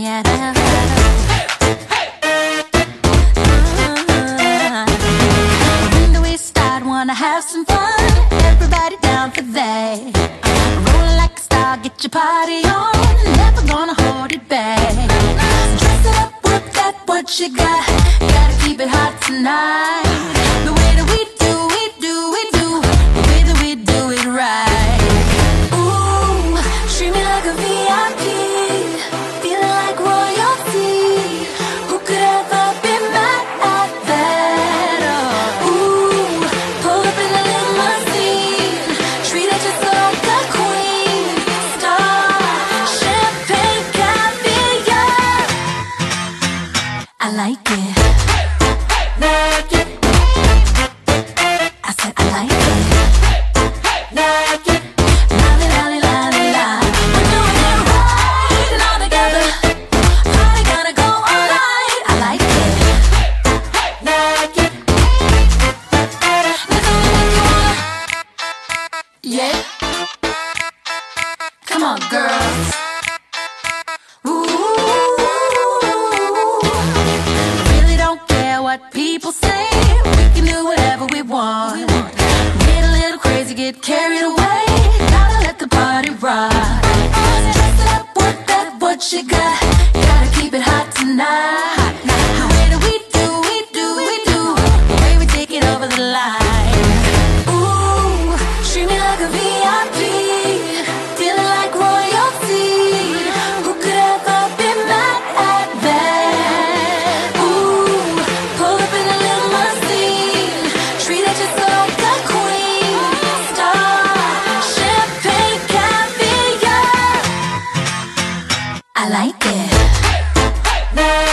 When do we start? Wanna have some fun? Everybody down for that. Roll like a star, get your party on. Never gonna hold it back. Dress it up, work that what you got. Gotta keep it hot tonight. The way that we do, we do, we do. The way that we do it right. Ooh, treat me like a VIP. Feeling like royalty. Who could ever be mad at that? Ooh, pull up in a limousine. Treated just like a queen. Star, champagne, caviar. I like it. Like it. I said I like it. Like it. Lolly, lolly, lolly, lolly. We're doing it right and all together. Party gonna go all night. I like it. Like it. Let's only make you wanna. Yeah. Come on, girls. Ooh. Really don't care what people say. We can do whatever we want. Get a little crazy, get carried away. Gotta let the party rock. Dress it up, work that what you got. Gotta keep it hot tonight. The way that we do, we do, we do. The way we take it over the line. Ooh, treat me like a VIP. Feeling like royalty. Who could ever be mad at that? Ooh, pull up in a limousine. Treated just like a queen. Star, champagne, caviar. I like it.